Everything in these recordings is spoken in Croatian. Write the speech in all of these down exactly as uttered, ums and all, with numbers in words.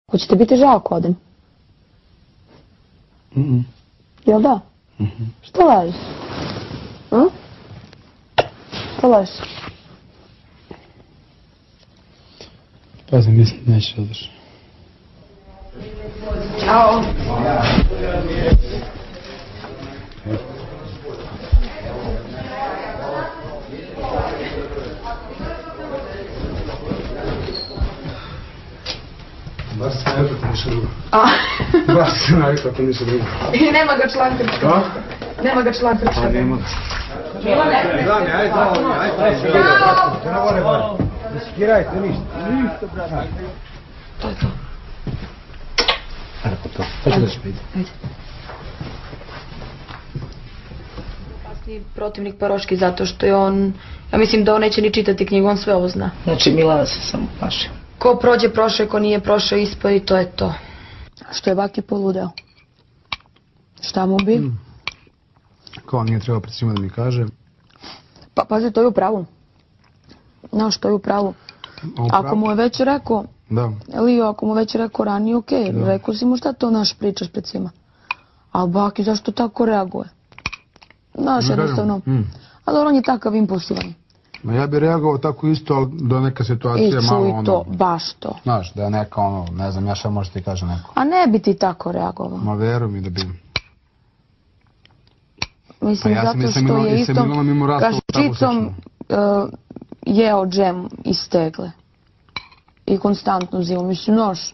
Hoćete biti žao ako odem? Mhm. Jel da? Mhm. Što lažiš? Hm? Što lažiš? Pa sam mislim da neće održati. Ćao. Bar se navikao to ništa drugo. A? Bar se navikao to ništa drugo. I nema ga član Krčka. A? Nema ga član Krčka. Pa nema. Milane. Dami, ajde, ajde, ajde. Ćao. To ne vore, bar. Ne skirajte ništa. Ništa, brate. To je to. Ajde, pa to. To ću da ću biti. Ajde. Kasni protivnik Paroški zato što je on, ja mislim da on neće ni čitati knjigu, on sve ovo zna. Znači Milana se samo plaši. Ko prođe prošao, ko nije prošao ispod i to je to. Što je Baki poludeo? Šta mu bi? Mm. Kao nije trebao pred svima da mi kaže. Pa pazi, to je u pravu. Znaš, to je u pravu. Ako mu je već rekao, Da. Lio, ako mu već rekao ranije, okej, Da. rekao si mu šta to naš pričaš pred svima. A Baki zašto tako reaguje? Znaš, Ne kažem. jednostavno. Mm. A dobro, on je takav impulsivan. Ma ja bih reagovao tako isto, ali da neka I situacija malo čuj ono... to, baš to. Znaš, da je neka ono, ne znam, ja šta može ti kaže neko. A ne bi ti tako reagovao. Ma veruj mi da bi... Mislim, Pa ja sam zato i sa što Milom- je i sa isto Milonom imao raspravu kaščicom uh, jeo džem iz tegle. I konstantno zimu. Mislim, noš.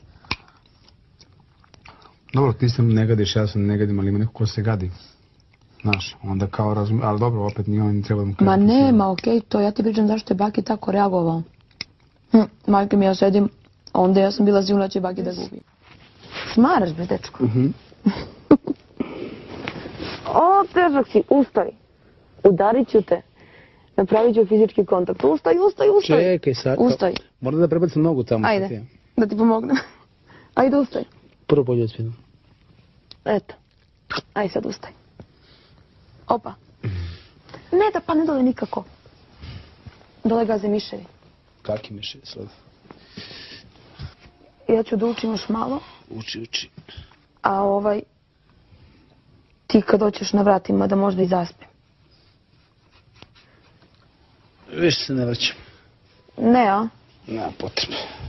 Dobro, ti se ne gadiš, ja sam ne gadim, ali ima neko ko se gadi. Znaš, onda kao razumije, ali dobro, opet nije on treba da mu kaže. Ma nema, okej, to ja ti pričam zašto je Baki tako reagovao. Hm, majke mi, ja sedim, onda ja sam bila sigurna da će Baki da gubi. Smaraš, bre, dečko. Mhm. O, težak si, ustaj. Udarit ću te. Napravit ću fizički kontakt. Ustaj, ustaj, ustaj. Čekaj sad. Ustaj. Moram da prebacim nogu tamo. Ajde, da ti pomognem. Ajde, ustaj. Prvo bolje od spinu. Eto. Aj sad ustaj. Opa. Ne da pa ne dole nikako. Dole gaze miševi. Kaki miše sad? Ja ću da učim još malo, Uči, uči. a ovaj... Ti kad doćeš na vratima da možda i zaspim. Više se ne vraćam. Ne, a? Nema potrebe.